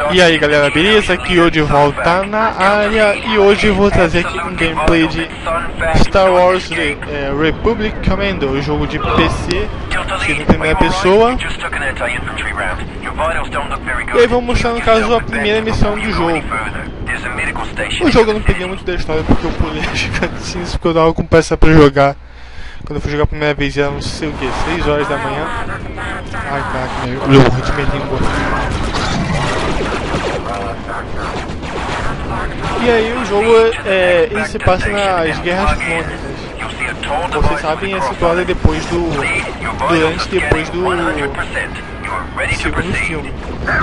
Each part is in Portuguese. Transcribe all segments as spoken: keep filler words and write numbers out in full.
E aí galera, beleza? Aqui eu de volta na área e hoje eu vou trazer aqui um gameplay de Star Wars Re é, Republic Commando, jogo de P C, sendo em primeira pessoa. E aí vamos mostrar no caso a primeira missão do jogo. O jogo eu não peguei muito da história porque eu pulei as cutscenes porque eu tava com pressa pra jogar. Quando eu fui jogar a primeira vez era não sei o que, seis horas da manhã. Ai caraca, meu morro de minha língua. E aí o jogo é, ele se passa nas Guerras Clônicas. Vocês sabem, é situado depois do. Durante e depois do segundo filme.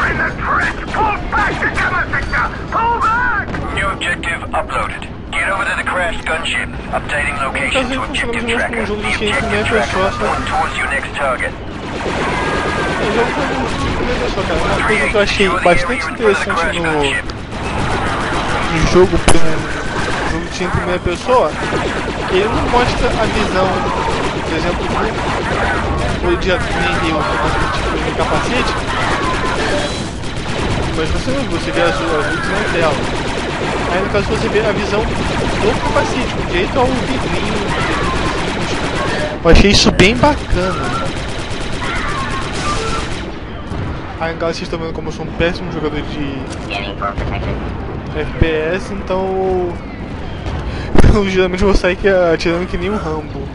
New objective uploaded. Get over to the crashed gunship. Updating location to objective tracker. The objective tracker will point towards your next target. O jogo foi um, uma coisa que eu achei bastante interessante no, no jogo, no jogo de em primeira pessoa, ele não mostra a visão, por exemplo, do dia que nem eu, tipo, no capacete, mas você não você vê as visões dela. Aí no caso você vê a visão do capacete, com direito ao vidrinho, eu achei isso bem bacana. Aí no caso vocês estão vendo como eu sou um péssimo jogador de F P S, então eu geralmente vou sair que, atirando que nem um Rambo.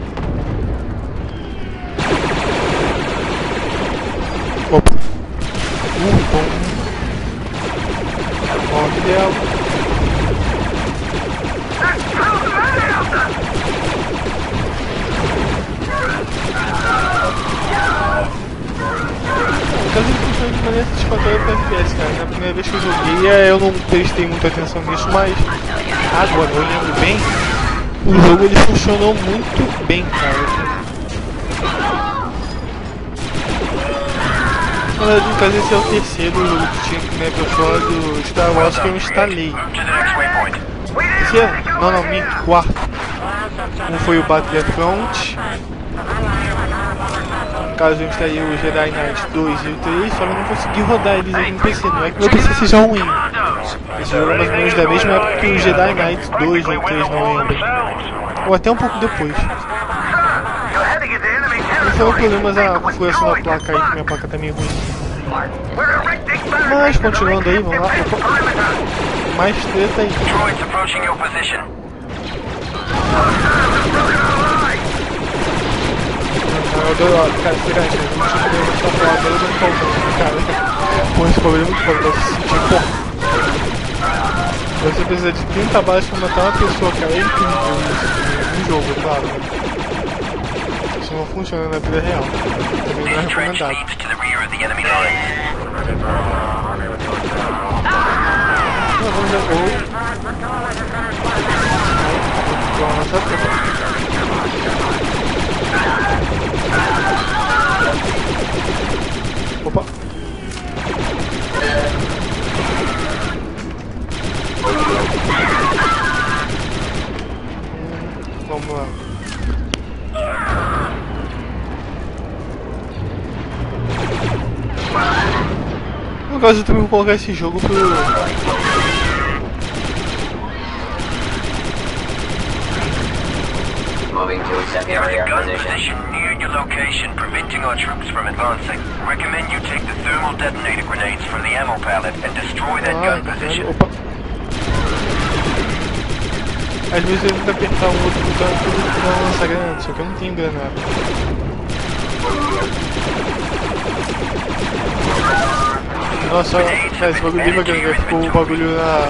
Opa! Uh, bom! Ó, que dela! O caso ele funciona de maneira satisfatória para F P S, cara. Na primeira vez que eu joguei eu não prestei muita atenção nisso, mas agora eu lembro bem, o jogo ele funcionou muito bem, cara. Na verdade, no caso esse é o terceiro jogo que tinha que, né, pessoal do Star Wars que eu instalei. Terceiro? Não, não, minto, quarto. Um foi o Battlefront. No caso eu instalei o Jedi Knight dois e o três, só que eu não consegui rodar eles aqui no P C. Não é que meu P C seja ruim. Esse jogo é mais ou menos da mesma época que o Jedi Knight dois ou três, não lembro. Ou até um pouco depois. Não foram problemas a configuração da placa aí, que minha placa tá meio ruim. Mas continuando aí, vamos lá. Opa. Mais treta aí. Eu adoro, cara, você gasta, eu não tinha problema de falar, agora eu tô faltando, cara. Pô, esse bagulho é muito foda, pra se sentir porra. Você precisa de trinta balas pra matar uma pessoa, cara, é incrível isso, no jogo, claro. Né? Isso não funciona na vida real, também não é recomendado. Não, vamos já gol. Vamos nossa frente. Opa! Hum, vamos lá. No caso eu também vou colocar esse jogo pro... Moving to a secondary position near your location, preventing our troops from advancing. Recommend you take the thermal detonator grenades from the ammo pallet and destroy that ah, gun position. Opa. Às vezes eu tenho que apertar um outro botão tudo pra lançar granada, só que eu não tenho granada. Nossa, cara, esse bagulho bem bacana, ficou o bagulho na...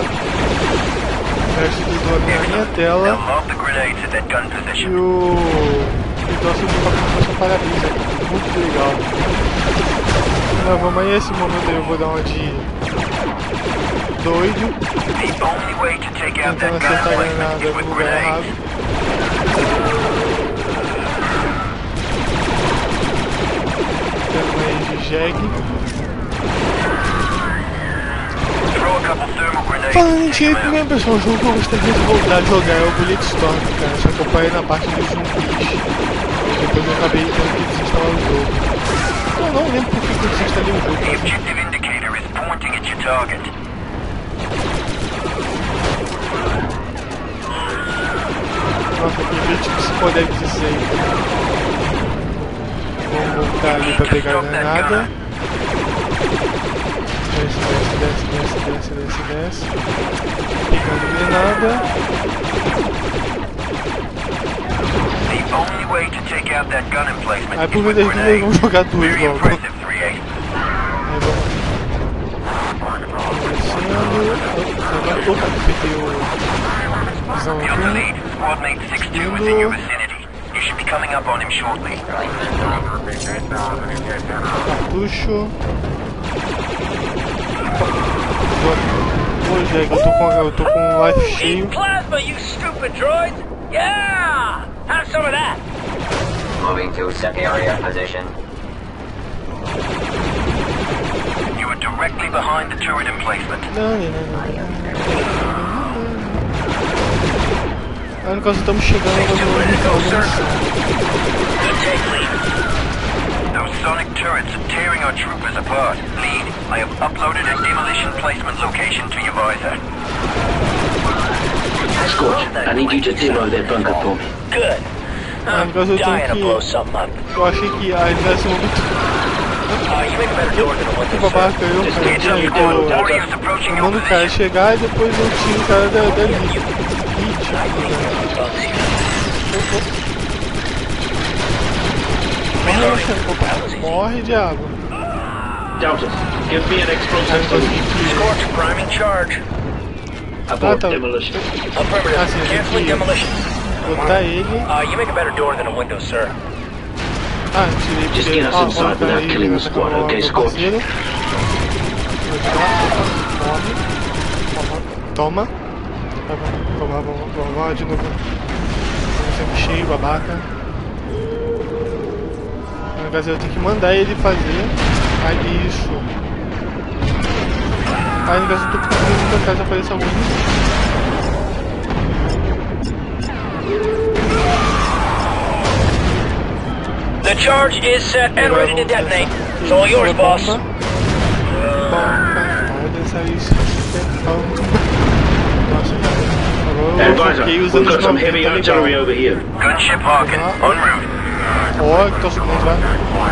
na minha tela e o então se o bagulho fosse um para-brisa, muito legal. Mas vamos aí, esse momento aí eu vou dar uma de doido, tentando acertar a granada no lugar errado. Tendo aí de jegue. Falando em jeito mesmo, pessoal, o jogo que eu gostaria de voltar a jogar é o Bulletstorm, cara, só que eu parei na parte dos zumbis. Depois eu acabei tendo que desinstalar o jogo. Eu não lembro por que eu desinstalei o jogo, mas... target. Nossa, que vídeo psicodélico aí. Vamos voltar ali pra pegar a granada. Desce, desce, desce, desce, desce, desce, desce. Pegando granada. The only way to take out that gun emplacement Aí is por with vez dele vamos grenades. jogar duas Very logo. impressive, three eight. Aí vamos. Descendo. Opa, peguei o. Visão You're the aqui. lead. Squad mate six two is in your vicinity. You should be coming up on him shortly. Cartucho. Pô, Diego, eu tô com, eu tô com um life cheio. Plasma, you stupid droid! Yeah! Have some of that! Moving to set area position. You are directly behind the turret emplacement. Não, não, não, não. Aí no caso estamos chegando agora no final da missão. Good take, lead. Those sonic turrets are tearing our troopers apart. Lead, I have uploaded a demolition placement location to your visor. Scorch, I need you to zero their bunker for me. Good. Ah, I'm no caso eu dying to tenho blow que... something up. Eu achei que a ainda ser muito... Uh, you make a better door than a Que window, babaca sir. eu, Just cara. get up Eu your door, tô... Doctor. Warriors approaching Eu your mando o cara position. chegar e depois eu tiro o cara da, da lead. Lead, tipo, Morre, opa, morre, diabo. Delta, give me an Aí explosive eu solution. consegui. Scorch, priming charge. Abort tá. demolition. Affirmative. Ah, sim, Canceling aqui. demolition. Botar ele. Uh, you make a better door than a window, sir. Ah, tirei Just porque... get us Ah, inside ó, tá without aí, killing the tá squad, com o okay, meu Scorch? parceiro. Morre. Toma. Toma, toma, vamos, vamos lá de novo. Vamos sempre cheio, babaca. No caso eu tenho que mandar ele fazer. Aí isso. Aí no caso eu tô conseguindo pra casa fazer essa música. The charge is set and ready to detonate. It's all yours, boss. Bomba. Olha essa isso. Nossa, agora eu Advisor, foquei os we've anos got some noventa, heavy legal. artillery over here. Gunship Harkin, en route. Ó, que tô subindo lá.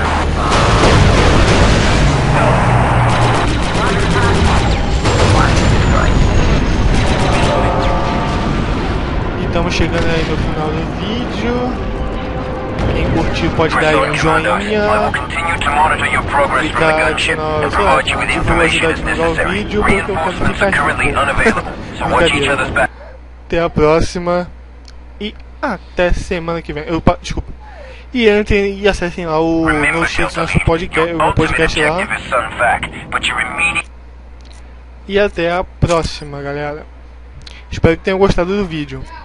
E estamos chegando aí no final do vídeo. Quem curtiu pode dar aí um Resort Commander, I will joinha. continue to monitor your progress from the Clicar gunship no, and sei lá, provide you with divulgar information ajudar a as divulgar o necessary. vídeo porque eu quero Reinforcements ficar are currently rico. unavailable, so watch each other's back. Até a próxima. E até semana que vem. Eu, pa- desculpa. E entrem e acessem lá o Remember, meu site, Delta nosso Lead, podcast, your o meu ultimate podcast lá. objective is Sun Fac, but your immediate E até a próxima, galera. Espero que tenham gostado do vídeo.